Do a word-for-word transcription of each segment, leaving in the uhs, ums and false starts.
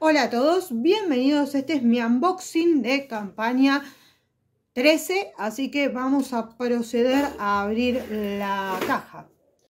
Hola a todos, bienvenidos, este es mi unboxing de campaña trece, así que vamos a proceder a abrir la caja.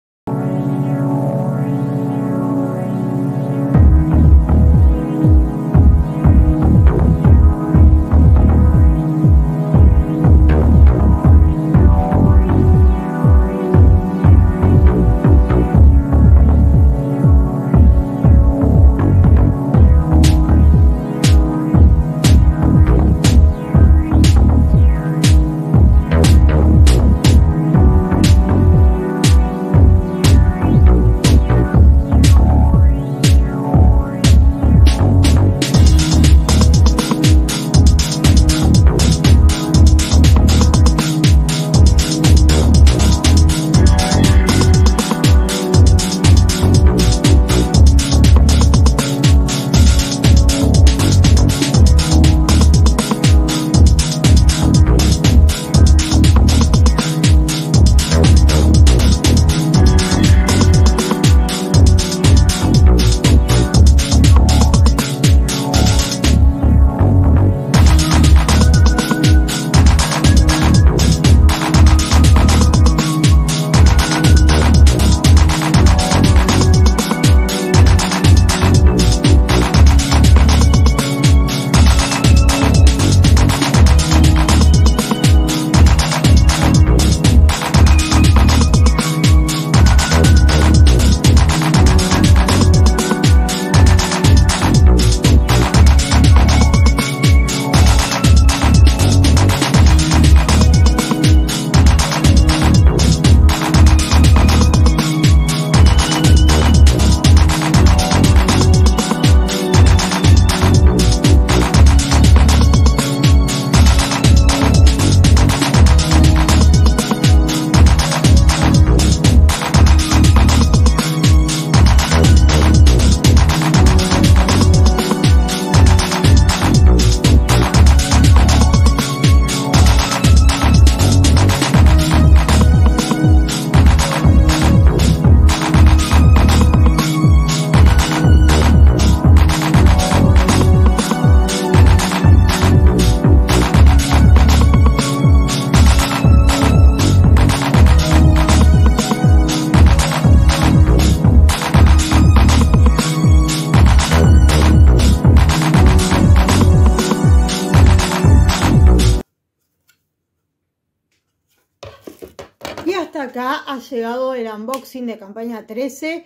Y hasta acá ha llegado el unboxing de campaña trece.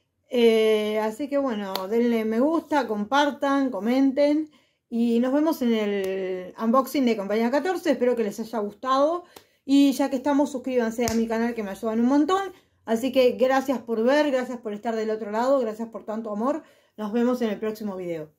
Eh, así que bueno, denle me gusta, compartan, comenten. Y nos vemos en el unboxing de campaña catorce. Espero que les haya gustado. Y ya que estamos, suscríbanse a mi canal que me ayudan un montón. Así que gracias por ver, gracias por estar del otro lado, gracias por tanto amor. Nos vemos en el próximo video.